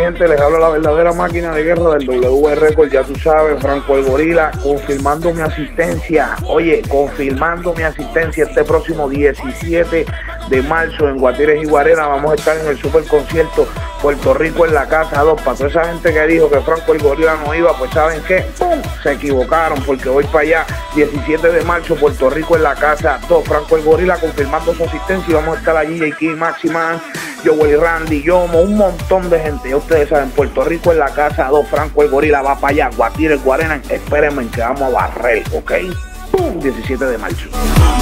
gente, les habla la verdadera máquina de guerra del W Record, ya tú sabes, Franco el Gorila, confirmando mi asistencia. Oye, confirmando mi asistencia este próximo 17 de marzo en Guatires y Guarena. Vamos a estar en el super concierto Puerto Rico en la casa 2. Para toda esa gente que dijo que Franco el Gorila no iba, pues ¿saben qué? ¡Pum! Se equivocaron, porque voy para allá, 17 de marzo, Puerto Rico en la casa 2. Franco el Gorila confirmando su asistencia y vamos a estar allí, J.K. Máxima, Joel Randy, Yomo, un montón de gente. Ya ustedes saben, Puerto Rico en la casa 2, Franco el Gorila va para allá, Guatires, Guarena, espérenme que vamos a barrer, ¿ok? ¡Pum! 17 de marzo.